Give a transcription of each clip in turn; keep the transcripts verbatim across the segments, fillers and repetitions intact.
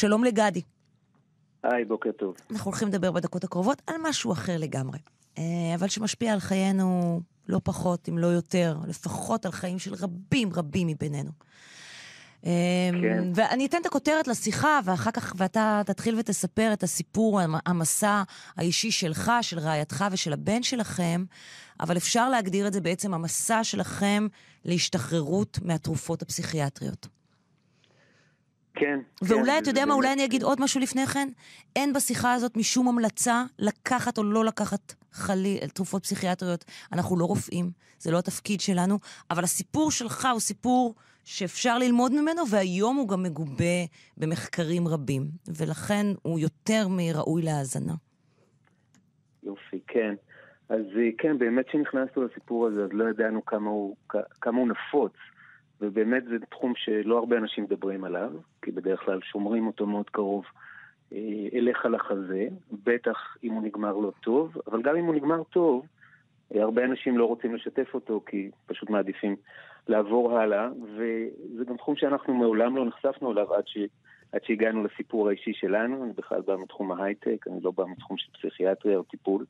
שלום לגדי. היי, בוקר טוב. אנחנו הולכים לדבר בדקות הקרובות על משהו אחר לגמרי, אבל שמשפיע על חיינו לא פחות, אם לא יותר, לפחות על חיים של רבים רבים מבינינו. כן. ואני אתן את הכותרת לשיחה, ואחר כך ואתה תתחיל ותספר את הסיפור, המסע האישי שלך, של רעייתך ושל הבן שלכם, אבל אפשר להגדיר את זה בעצם המסע שלכם להשתחררות מהתרופות הפסיכיאטריות. כן. ואולי כן, אתה יודע מה, אולי אני אגיד עוד משהו לפני כן, אין בשיחה הזאת משום המלצה לקחת או לא לקחת חלי, תרופות פסיכיאטריות. אנחנו לא רופאים, זה לא התפקיד שלנו, אבל הסיפור שלך הוא סיפור שאפשר ללמוד ממנו, והיום הוא גם מגובה במחקרים רבים, ולכן הוא יותר מראוי להאזנה. יופי, כן. אז כן, באמת שנכנסנו לסיפור הזה, אז לא ידענו כמה הוא, כמה הוא נפוץ, ובאמת זה תחום שלא הרבה אנשים מדברים עליו, כי בדרך כלל שומרים אותו מאוד קרוב אליך לחזה, בטח אם הוא נגמר לא טוב, אבל גם אם הוא נגמר טוב, הרבה אנשים לא רוצים לשתף אותו, כי פשוט מעדיפים לעבור הלאה, וזה גם תחום שאנחנו מעולם לא נחשפנו אליו עד, ש... עד שהגענו לסיפור האישי שלנו. אני בכלל בא מתחום ההייטק, אני לא בא מתחום של פסיכיאטריה או טיפול.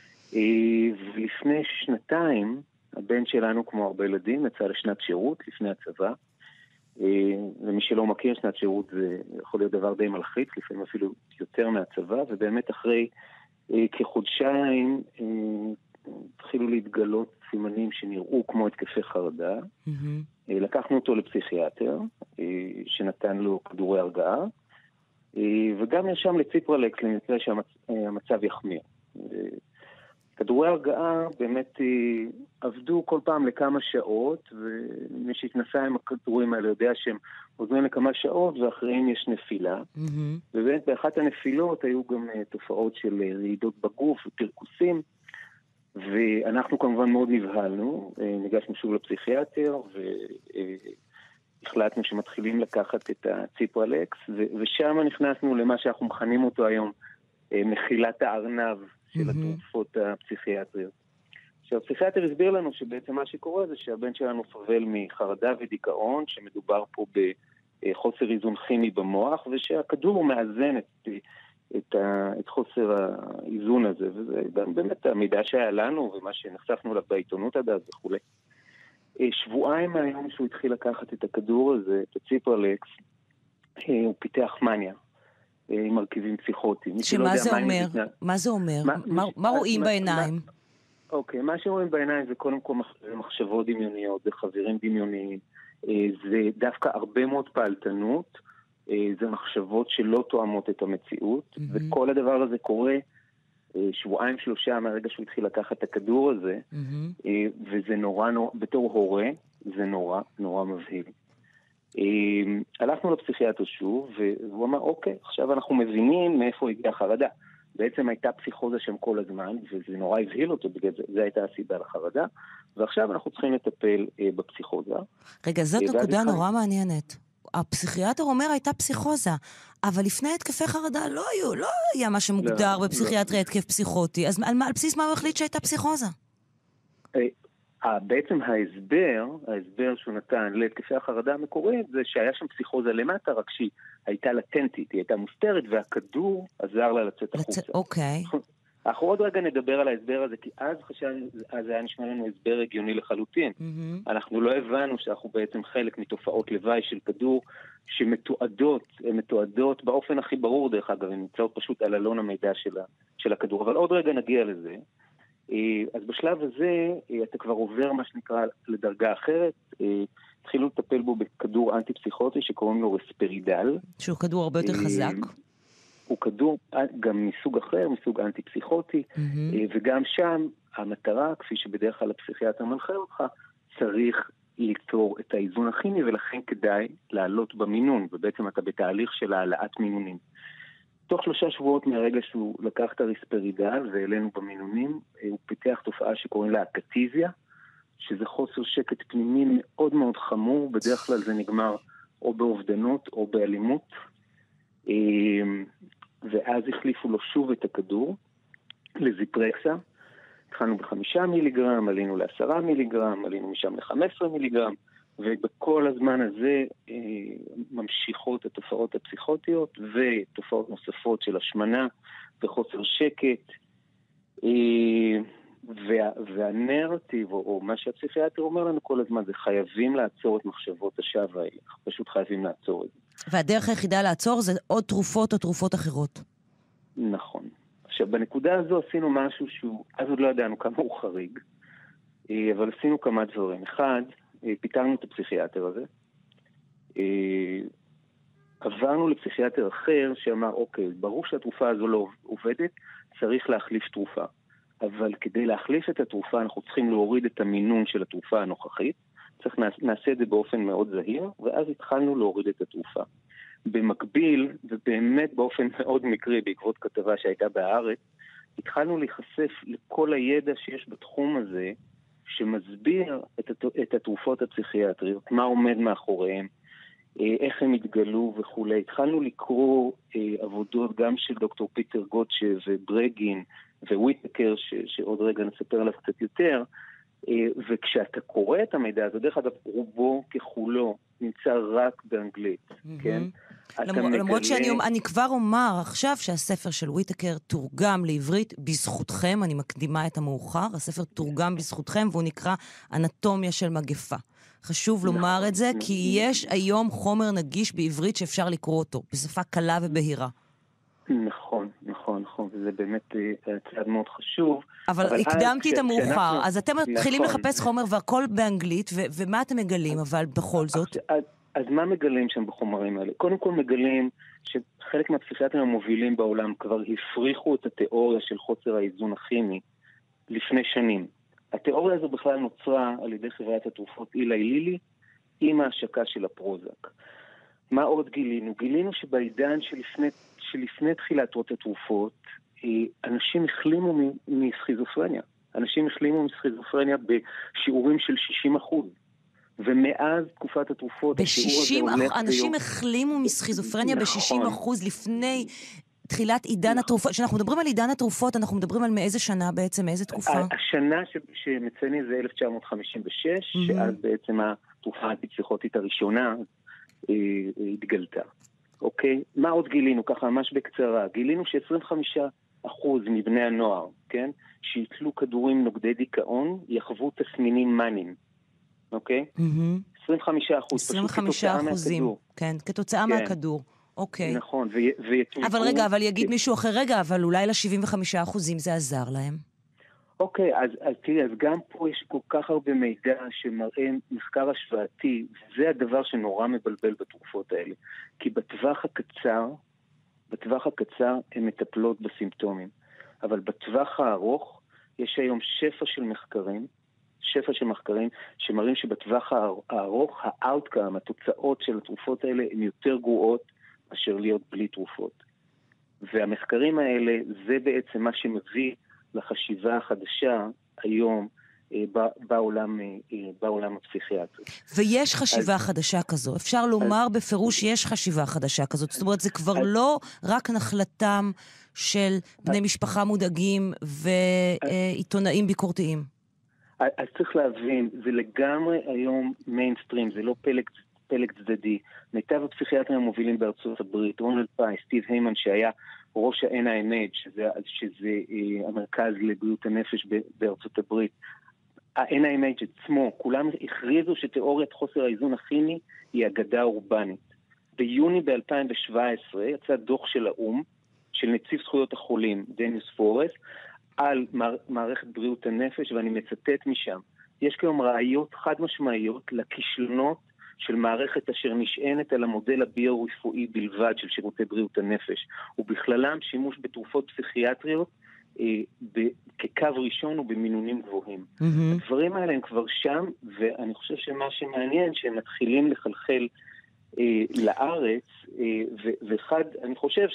ולפני שנתיים, הבן שלנו, כמו הרבה ילדים, יצא לשנת שירות לפני הצבא, ומי שלא מכיר, שנת שירות זה יכול להיות דבר די מלחיץ, לפעמים אפילו יותר מהצבא, ובאמת אחרי כחודשיים התחילו להתגלות סימנים שנראו כמו התקפי חרדה. Mm-hmm. לקחנו אותו לפסיכיאטר, שנתן לו כדורי הרגעה, וגם ישם לציפרלקס למקרה שהמצב יחמיר. כדורי הרגעה באמת עבדו כל פעם לכמה שעות, ומי שהתנסה עם הכדורים האלה יודע שהם עוזרים לכמה שעות, ואחריהם יש נפילה. Mm-hmm. ובאמת באחת הנפילות היו גם תופעות של רעידות בגוף ופרקוסים, ואנחנו כמובן מאוד נבהלנו, ניגשנו שוב לפסיכיאטר, והחלטנו שמתחילים לקחת את הציפרלקס, ושם נכנסנו למה שאנחנו מכנים אותו היום, מחילת הארנב של התרופות הפסיכיאטריות. עכשיו, הפסיכיאטר הסביר לנו שבעצם מה שקורה זה שהבן שלנו סובל מחרדה ודיכאון, שמדובר פה בחוסר איזון כימי במוח, ושהכדור מאזן את... את, ה, את חוסר האיזון הזה, וזה גם באמת המידע שהיה לנו, ומה שנחשפנו עליו בעיתונות עד אז וכו'. שבועיים מהיום שהוא התחיל לקחת את הכדור הזה, את הציפרלקס, הוא פיתח מניה, עם מרכיבים פסיכוטיים. שמה זה אומר? מה זה אומר? מה, מה, מה רואים מה, בעיניים? מה, אוקיי, מה שרואים בעיניים זה קודם כל מחשבות דמיוניות, זה חברים דמיוניים, זה דווקא הרבה מאוד פעלתנות, זה מחשבות שלא תואמות את המציאות, mm-hmm. וכל הדבר הזה קורה שבועיים שלושה מהרגע שהוא התחיל לקחת את הכדור הזה, mm-hmm. וזה נורא, נורא, בתור הורה, זה נורא, נורא מבהיל. הלכנו לפסיכיאטר שוב, והוא אמר, אוקיי, עכשיו אנחנו מבינים מאיפה הגיעה חרדה. בעצם הייתה פסיכוזה שם כל הזמן, וזה נורא הבהיל אותו, בגלל זה, זה הייתה הסיבה לחרדה, ועכשיו אנחנו צריכים לטפל בפסיכוזה. רגע, זאת נקודה נורא מעניינת. הפסיכיאטר אומר הייתה פסיכוזה, אבל לפני התקפי חרדה לא היו, לא היה מה שמוגדר לא, בפסיכיאטריה לא. התקף פסיכוטי, אז על, על בסיס מה הוא החליט שהייתה פסיכוזה? בעצם ההסבר, ההסבר שהוא נתן להתקפי החרדה המקורית, זה שהיה שם פסיכוזה למטה, רק שהיא הייתה לטנטית, היא הייתה מוסתרת, והכדור עזר לה לצאת החוצה. אוקיי. אנחנו עוד רגע נדבר על ההסבר הזה, כי אז חשב, אז היה נשמע לנו הסבר הגיוני לחלוטין. Mm-hmm. אנחנו לא הבנו שאנחנו בעצם חלק מתופעות לוואי של כדור, שמתועדות, הן מתועדות באופן הכי ברור דרך אגב, הן נמצאות פשוט על אלון המידע של, ה, של הכדור, אבל עוד רגע נגיע לזה. אז בשלב הזה, אתה כבר עובר מה שנקרא לדרגה אחרת, התחילו לטפל בו בכדור אנטי-פסיכוטי שקוראים לו רספרידל. שהוא כדור הרבה יותר חזק. הוא כדור גם מסוג אחר, מסוג אנטי-פסיכוטי, mm-hmm. וגם שם המטרה, כפי שבדרך כלל הפסיכיאטר מנחה אותך, צריך ליצור את האיזון הכימי, ולכן כדאי לעלות במינון, ובעצם אתה בתהליך של העלאת מינונים. תוך שלושה שבועות מהרגע שהוא לקח את הריספרידל ואלינו במינונים, הוא פיתח תופעה שקוראים לה אקטיזיה, שזה חוסר שקט פנימי מאוד מאוד חמור, בדרך כלל זה נגמר או באובדנות או באלימות, ואז החליפו לו שוב את הכדור לזיפרקסה, התחלנו בחמישה מיליגרם, עלינו לעשרה מיליגרם, עלינו משם לחמש עשרה מיליגרם, ובכל הזמן הזה אה, ממשיכות התופעות הפסיכוטיות ותופעות נוספות של השמנה וחוסר שקט, אה, וה, והנרטיב, או, או מה שהפסיכיאטר אומר לנו כל הזמן, זה חייבים לעצור את מחשבות השווא האלה, פשוט חייבים לעצור את זה. והדרך היחידה לעצור זה עוד תרופות או תרופות אחרות. נכון. עכשיו, בנקודה הזו עשינו משהו שהוא, אז עוד לא ידענו כמה הוא חריג, אבל עשינו כמה דברים. אחד, פיתרנו את הפסיכיאטר הזה, עברנו לפסיכיאטר אחר שאמר, אוקיי, ברור שהתרופה הזו לא עובדת, צריך להחליף תרופה. אבל כדי להחליף את התרופה, אנחנו צריכים להוריד את המינון של התרופה הנוכחית, צריך נעשה את זה באופן מאוד זהיר, ואז התחלנו להוריד את התרופה. במקביל, ובאמת באופן מאוד מקרי, בעקבות כתבה שהייתה בהארץ, התחלנו להיחשף לכל הידע שיש בתחום הזה, שמסביר את, את התרופות הפסיכיאטריות, מה עומד מאחוריהם, איך הם התגלו וכו'. התחלנו לקרוא עבודות גם של דוקטור פיטר גוטשה וברגין וויטקר, ש, שעוד רגע נספר עליו קצת יותר, וכשאתה קורא את המידע הזה, דרך אגב, רובו ככולו נמצא רק באנגלית, mm-hmm. כן? למרות מגלה... שאני אני כבר אומר עכשיו שהספר של וויטקר תורגם לעברית בזכותכם, אני מקדימה את המאוחר, הספר תורגם בזכותכם והוא נקרא אנטומיה של מגפה. חשוב לומר את זה, כי יש היום חומר נגיש בעברית שאפשר לקרוא אותו, בשפה קלה ובהירה. נכון, נכון, נכון, וזה באמת צעד מאוד חשוב. אבל, אבל הקדמתי את המאוחר, אז אתם מתחילים נכון. לחפש חומר והכל באנגלית, ו- ומה אתם מגלים, אבל בכל זאת? אז, אז מה מגלים שם בחומרים האלה? קודם כל מגלים שחלק מהפסיכיאטרים המובילים בעולם כבר הפריחו את התיאוריה של חוסר האיזון הכימי לפני שנים. התיאוריה הזו בכלל נוצרה על ידי חברת התרופות אילי לילי עם ההשקה של הפרוזק. מה עוד גילינו? גילינו שבעידן שלפני, שלפני תחילת התרופות, אנשים החלימו מסכיזופרניה. אנשים החלימו מסכיזופרניה בשיעורים של שישים אחוז. ומאז תקופת התרופות, ב-שישים אחוז אנשים החלימו מסכיזופרניה ב-שישים אחוז לפני תחילת עידן התרופות. כשאנחנו מדברים על עידן התרופות, אנחנו מדברים על מאיזה שנה בעצם, מאיזה תקופה? השנה שמציינים זה אלף תשע מאות חמישים ושש, שאז בעצם התרופה האנטי-פסיכוטית הראשונה התגלתה. אוקיי? מה עוד גילינו? ככה ממש בקצרה. גילינו ש-עשרים וחמישה אחוז מבני הנוער, כן? שיתלו כדורים נוגדי דיכאון, יחוו תסמינים מניים. אוקיי? עשרים וחמישה אחוז. עשרים וחמישה אחוזים. כן, כתוצאה מהכדור. אוקיי. נכון, ויתמקו... אבל רגע, אבל יגיד מישהו אחר, רגע, אבל אולי ל-שבעים וחמישה אחוזים זה עזר להם. אוקיי, אז, אז תראי, אז גם פה יש כל כך הרבה מידע שמראה מחקר השוואתי, וזה הדבר שנורא מבלבל בתרופות האלה. כי בטווח הקצר, בטווח הקצר הן מטפלות בסימפטומים. אבל בטווח הארוך יש היום שפע של מחקרים, שפע של מחקרים שמראים שבטווח הארוך, האוטקאם, התוצאות של התרופות האלה הן יותר גרועות אשר להיות בלי תרופות. והמחקרים האלה זה בעצם מה שמביא לחשיבה החדשה היום בעולם, בעולם הפסיכיאטרי. ויש חשיבה אז, חדשה כזו. אפשר לומר אז, בפירוש שיש חשיבה חדשה כזאת. זאת אומרת, זה כבר אז, לא רק נחלתם של בני אז, משפחה מודאגים ועיתונאים ביקורתיים. אז צריך להבין, זה לגמרי היום מיינסטרים, זה לא פלג, פלג צדדי. מיטב הפסיכיאטרים המובילים בארצות הברית, רונלד פאי, סטיב היימן, שהיה ראש ה-אן איי אם אייץ', שזה, שזה אה, המרכז לבריאות הנפש בארצות הברית, ה-אן איי אם אייץ' עצמו, כולם הכריזו שתיאוריית חוסר האיזון הכימי היא אגדה אורבנית. ביוני ב-אלפיים שבע עשרה יצא דוח של האום, של נציב זכויות החולים, דניס פורס, על מערכת בריאות הנפש, ואני מצטט משם. יש כיום ראיות חד משמעיות לכישלונות של מערכת אשר נשענת על המודל הביו-רפואי בלבד של שירותי בריאות הנפש, ובכללם שימוש בתרופות פסיכיאטריות אה, ב- כקו ראשון ובמינונים גבוהים. Mm-hmm. הדברים האלה הם כבר שם, ואני חושב שמה שמעניין שהם מתחילים לחלחל אה, לארץ, אה, ו- ואחד, אני חושב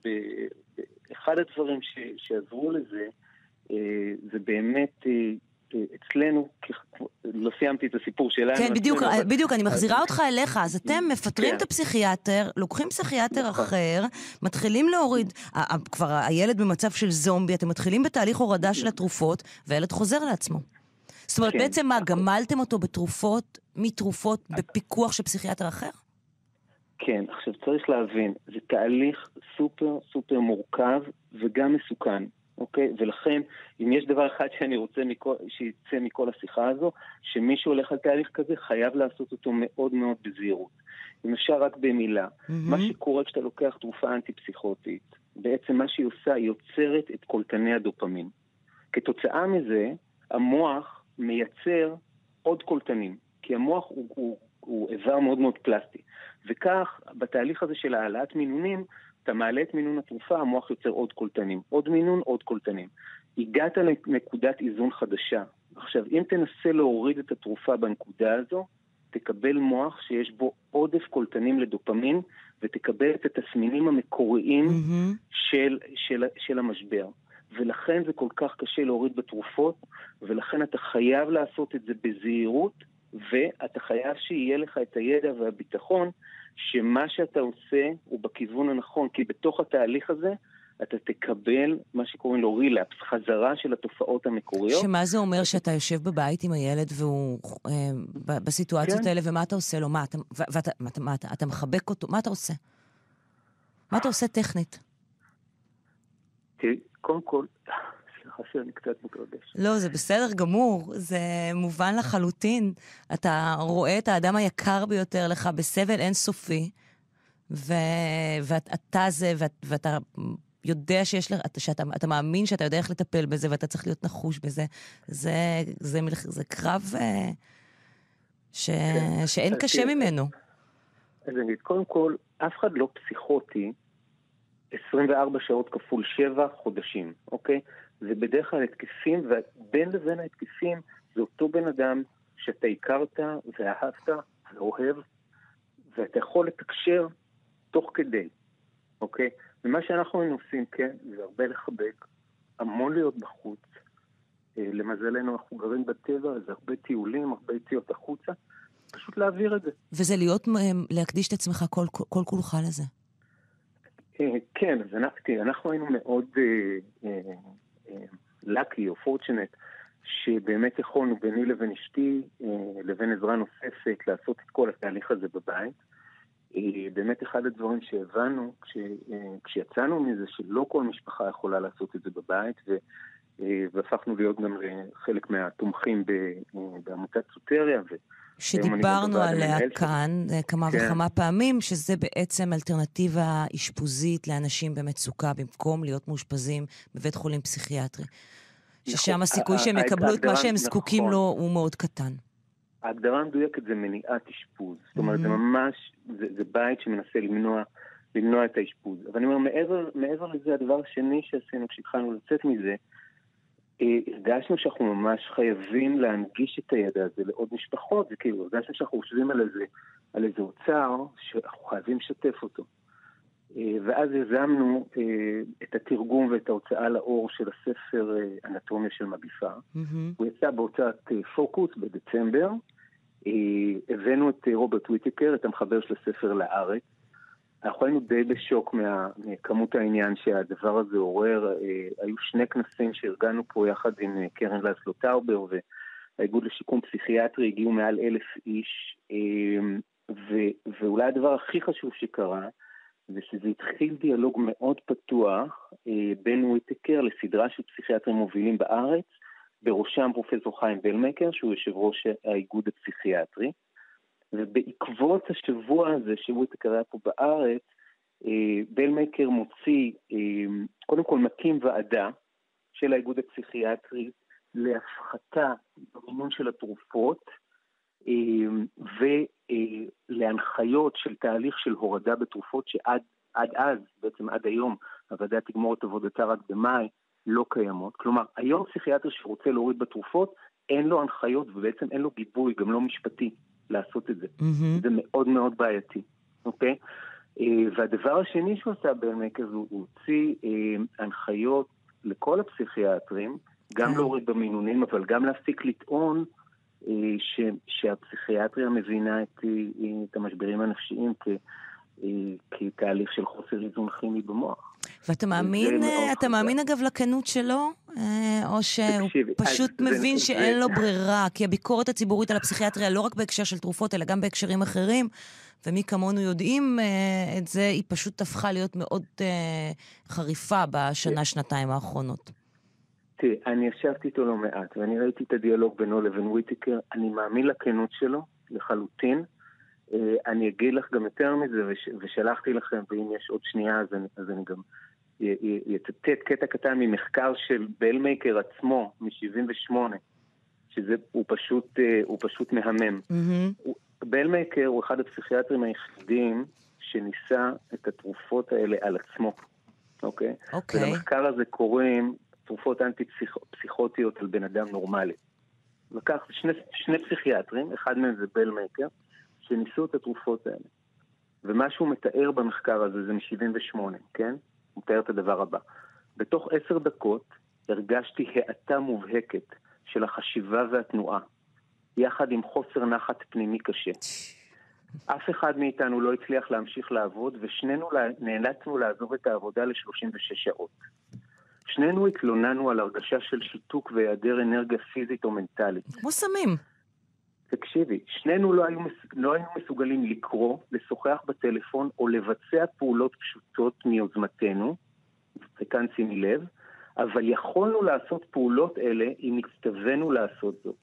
שאחד הדברים ש- שעזרו לזה, זה באמת אצלנו, לא סיימתי את הסיפור שלנו. כן, בדיוק, בדיוק, אני מחזירה אותך אליך, אז אתם מפטרים את הפסיכיאטר, לוקחים פסיכיאטר אחר, מתחילים להוריד, כבר הילד במצב של זומבי, אתם מתחילים בתהליך הורדה של התרופות, והילד חוזר לעצמו. זאת אומרת, כן, בעצם מה, הכל. גמלתם אותו בתרופות, מתרופות בפיקוח של פסיכיאטר אחר? כן, עכשיו צריך להבין, זה תהליך סופר סופר מורכב וגם מסוכן, אוקיי? ולכן, אם יש דבר אחד שאני רוצה מכל, שיצא מכל השיחה הזו, שמי שהולך על תהליך כזה חייב לעשות אותו מאוד מאוד בזהירות. אם אפשר רק במילה, mm-hmm. מה שקורה כשאתה לוקח תרופה אנטי-פסיכוטית, בעצם מה שהיא עושה, היא יוצרת את קולטני הדופמין. כתוצאה מזה, המוח מייצר עוד קולטנים, כי המוח הוא, הוא, הוא איבר מאוד מאוד פלסטי. וכך, בתהליך הזה של העלאת מינונים, אתה מעלה את מינון התרופה, המוח יוצר עוד קולטנים. עוד מינון, עוד קולטנים. הגעת לנקודת איזון חדשה. עכשיו, אם תנסה להוריד את התרופה בנקודה הזו, תקבל מוח שיש בו עודף קולטנים לדופמין, ותקבל את התסמינים המקוריים mm-hmm. של, של, של המשבר. ולכן זה כל כך קשה להוריד בתרופות, ולכן אתה חייב לעשות את זה בזהירות, ואתה חייב שיהיה לך את הידע והביטחון, שמה שאתה עושה הוא בכיוון הנכון, כי בתוך התהליך הזה, אתה תקבל מה שקוראים לו רילאפס, חזרה של התופעות המקוריות. שמה זה אומר שאתה יושב בבית עם הילד והוא אה, בסיטואציות כן. האלה, ומה אתה עושה לו? מה אתה, ואתה, מה, מה, אתה, אתה מחבק אותו? מה אתה עושה? מה אתה עושה טכנית? תראי, קודם כל, סליחה שאני קצת מתרגש. לא, זה בסדר גמור, זה מובן לחלוטין. אתה רואה את האדם היקר ביותר לך בסבל אינסופי, ו... ואתה זה, ואת, ואתה יודע שיש לך, שאתה, אתה מאמין שאתה יודע איך לטפל בזה, ואתה צריך להיות נחוש בזה. זה, זה, זה קרב ש... כן. שאין קשה ממנו. אז אני, קודם כל, אף אחד לא פסיכוטי עשרים וארבע שעות כפול שבע חודשים, אוקיי? זה בדרך כלל התקפים, ובין לבין ההתקפים זה אותו בן אדם שאתה הכרת ואהבת ואוהב, ואתה יכול לתקשר תוך כדי, אוקיי? ומה שאנחנו עושים, כן, זה הרבה לחבק, המון להיות בחוץ. למזלנו אנחנו גרים בטבע, זה הרבה טיולים, הרבה יציאות החוצה, פשוט להעביר את זה. וזה להיות, להקדיש את עצמך כל, כל כולך לזה. כן, אז אנחנו, אנחנו היינו מאוד lucky או fortunate, שבאמת יכולנו ביני לבין אשתי, לבין עזרה נוספת, לעשות את כל התהליך הזה בבית. באמת אחד הדברים שהבנו, כש, כשיצאנו מזה, שלא כל משפחה יכולה לעשות את זה בבית, ו, והפכנו להיות גם חלק מהתומכים בעמותת סוטריה, ו... שדיברנו עליה כאן כמה כן. וכמה פעמים, שזה בעצם אלטרנטיבה אשפוזית לאנשים במצוקה, במקום להיות מאושפזים בבית חולים פסיכיאטרי. נכון. ששם הסיכוי שהם יקבלו את מה שהם נכון. זקוקים לו הוא מאוד קטן. ההגדרה המדויקת זה מניעת אשפוז. זאת אומרת, mm-hmm. זה ממש, זה, זה בית שמנסה למנוע, למנוע את האשפוז. אבל אני אומר, מעבר, מעבר לזה, הדבר השני שעשינו כשהתחלנו לצאת מזה, הרגשנו שאנחנו ממש חייבים להנגיש את הידע הזה לעוד משפחות, זה כאילו, הרגשנו שאנחנו חושבים על איזה, על איזה אוצר שאנחנו חייבים לשתף אותו. ואז יזמנו את התרגום ואת ההוצאה לאור של הספר אנטומיה של מגיפה. Mm-hmm. הוא יצא בהוצאת פוקוס בדצמבר. הבאנו את רוברט וויטקר, את המחבר של הספר לארץ. אנחנו היינו די בשוק מכמות העניין שהדבר הזה עורר. היו שני כנסים שארגנו פה יחד עם קרן לסלו טאובר והאיגוד לשיקום פסיכיאטרי, הגיעו מעל אלף איש. ו- ואולי הדבר הכי חשוב שקרה, זה שזה התחיל דיאלוג מאוד פתוח בין וויטקר לסדרה של פסיכיאטרים מובילים בארץ, בראשם פרופסור חיים בלמקר, שהוא יושב ראש האיגוד הפסיכיאטרי. ובעקבות השבוע הזה שוויטקר היה פה בארץ, בלמקר מוציא, קודם כל מקים ועדה של האיגוד הפסיכיאטרי להפחתה במינון של התרופות, ולהנחיות של תהליך של הורדה בתרופות שעד עד אז, בעצם עד היום, הוועדה תגמור את עבודתה רק במאי, לא קיימות. כלומר, היום פסיכיאטר שרוצה להוריד בתרופות, אין לו הנחיות ובעצם אין לו גיבוי, גם לא משפטי, לעשות את זה. Mm-hmm. זה מאוד מאוד בעייתי. אוקיי? והדבר השני שהוא עושה בלמקר, הוא הוציא הנחיות לכל הפסיכיאטרים, גם להוריד במינונים, אבל גם להפסיק לטעון ש, שהפסיכיאטריה מבינה את, את המשברים הנפשיים כ, כתהליך של חוסר איזון כימי במוח. ואתה מאמין, אתה מאמין אגב לכנות שלו? או שהוא פשוט מבין שאין לו ברירה, כי הביקורת הציבורית על הפסיכיאטריה, לא רק בהקשר של תרופות, אלא גם בהקשרים אחרים, ומי כמונו יודעים את זה, היא פשוט הפכה להיות מאוד חריפה בשנה, שנתיים האחרונות. תראי, אני ישבתי איתו לא מעט, ואני ראיתי את הדיאלוג בינו לבין וויטיקר, אני מאמין לכנות שלו, לחלוטין. אני אגיד לך גם יותר מזה, ושלחתי לכם, ואם יש עוד שנייה, אז אני גם יצטט קטע קטן ממחקר של בלמייקר עצמו, מ-שבעים ושמונה, שזה, הוא פשוט, הוא פשוט מהמם. Mm-hmm. בלמייקר הוא אחד הפסיכיאטרים היחידים שניסה את התרופות האלה על עצמו. אוקיי? אוקיי. ולמחקר הזה קוראים תרופות אנטי-פסיכוטיות על בן אדם נורמלי. לקח שני, שני פסיכיאטרים, אחד מהם זה בלמייקר, שניסו את התרופות האלה. ומה שהוא מתאר במחקר הזה זה מ-שבעים ושמונה, כן? הוא מתאר את הדבר הבא. בתוך עשר דקות הרגשתי האטה מובהקת של החשיבה והתנועה, יחד עם חוסר נחת פנימי קשה. אף אחד מאיתנו לא הצליח להמשיך לעבוד, ושנינו נאלצנו לעזוב את העבודה ל-שלושים ושש שעות. שנינו התלוננו על הרגשה של שיתוק והיעדר אנרגיה פיזית או מנטלית. כמו סמים. תקשיבי, שנינו לא, היו, לא היינו מסוגלים לקרוא, לשוחח בטלפון או לבצע פעולות פשוטות מיוזמתנו, וכאן שימי לב, אבל יכולנו לעשות פעולות אלה אם הצטווינו לעשות זאת.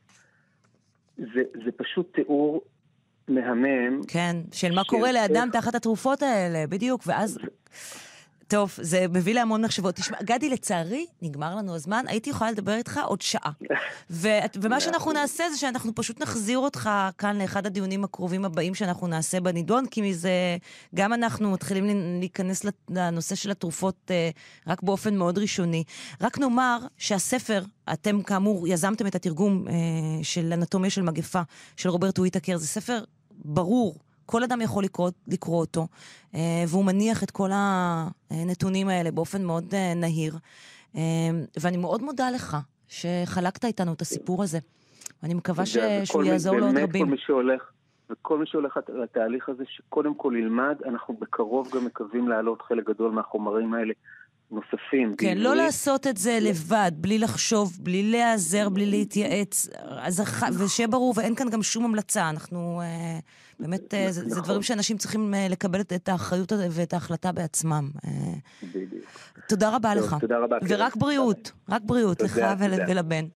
זה, זה פשוט תיאור מהמם. כן, של מה קורה לאדם תחת התרופות האלה, בדיוק, ואז... טוב, זה מביא להמון מחשבות. תשמע, גדי, לצערי, נגמר לנו הזמן, הייתי יכולה לדבר איתך עוד שעה. ומה שאנחנו נעשה זה שאנחנו פשוט נחזיר אותך כאן לאחד הדיונים הקרובים הבאים שאנחנו נעשה בנידון, כי מזה גם אנחנו מתחילים להיכנס לנושא של התרופות רק באופן מאוד ראשוני. רק נאמר שהספר, אתם כאמור יזמתם את התרגום של אנטומיה של מגפה של רוברט וויטקר, זה ספר ברור, כל אדם יכול לקרוא, לקרוא אותו, והוא מניח את כל הנתונים האלה באופן מאוד נהיר. ואני מאוד מודה לך שחלקת איתנו את הסיפור הזה. אני מקווה שהוא יעזור לעוד רבים. כל מי שהולך, וכל מי שהולך לתהליך הזה, שקודם כל ילמד, אנחנו בקרוב גם מקווים להעלות חלק גדול מהחומרים האלה נוספים. כן, לא לעשות את זה לבד, בלי לחשוב, בלי להיעזר, בלי להתייעץ, ושיהיה ברור, ואין כאן גם שום המלצה. אנחנו, באמת, זה דברים שאנשים צריכים לקבל את האחריות ואת ההחלטה בעצמם. תודה רבה לך. תודה רבה. ורק בריאות, רק בריאות לך ולבן.